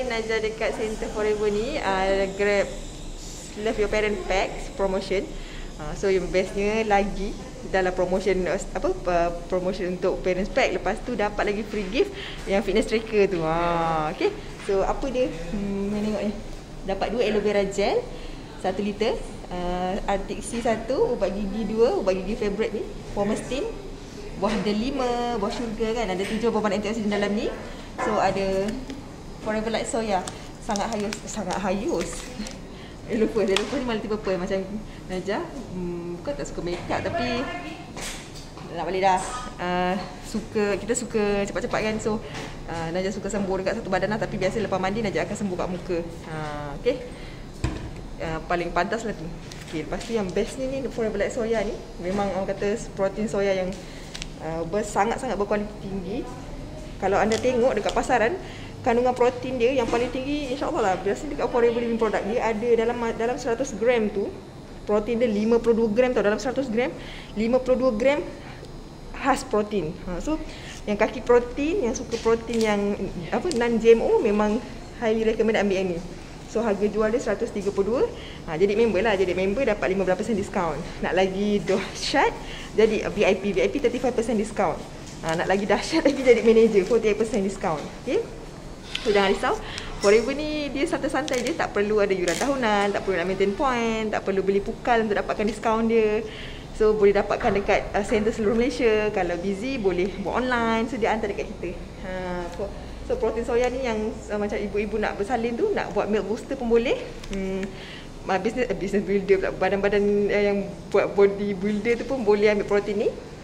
Najah dekat Center Forever ni grab Love Your Parent Packs promotion. So yang bestnya lagi dalam promotion promotion untuk parents pack, lepas tu dapat lagi free gift yang fitness tracker tu. Okay. So apa dia? Tengok ni. Dapat 2 aloe vera gel 1 liter, artik C 1, ubat gigi 2, ubat gigi favorite ni, Pomestin, buah delima, buah syurga kan, ada 7 bahan antioksidan dalam ni. So ada Forever Light Soya, sangat hayus. Lupa ni multi-purpose macam Najah. Bukan tak suka makeup tapi nak balik dah. Kita suka cepat-cepat kan. So Najah suka sembuh dekat satu badan lah, tapi biasa lepas mandi Najah akan sembuh kat muka. Okay. Paling pantas lah tu. Okay, lepas tu yang bestnya ni Forever Light Soya ni, memang orang kata protein soya yang sangat-sangat berkualiti tinggi. Kalau anda tengok dekat pasaran, kandungan protein dia yang paling tinggi insya-Allah lah. Biasanya dekat Forever Living product dia ada dalam 100 gram tu, protein dia 52 gram tau. Dalam 100 gram 52 gram khas protein. So yang kaki protein, yang suka protein yang non GMO, memang highly recommend ambil yang ni. So harga jual dia 132. Jadi member lah. Jadi member dapat 15% diskaun. Nak lagi dahsyat, jadi VIP 35% diskaun. Nak lagi dahsyat lagi, jadi manager 48% diskaun. Okay. So jangan risau, Forever ni dia santai-santai je, tak perlu ada yuran tahunan, tak perlu nak maintain point, tak perlu beli pukal untuk dapatkan diskaun dia. So boleh dapatkan dekat center seluruh Malaysia. Kalau busy boleh buat online, so dia hantar dekat kita. So protein soya ni yang macam ibu-ibu nak bersalin tu, nak buat milk booster pun boleh. Business builder pula, badan-badan yang buat body builder tu pun boleh ambil protein ni.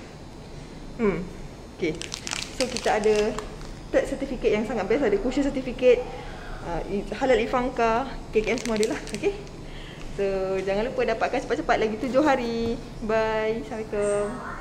Okay. So kita ada third certificate yang sangat best, ada khusus certificate, halal ifangka, KKM semua ada lah. Okay. So jangan lupa dapatkan cepat-cepat, lagi 7 hari. Bye. Assalamualaikum.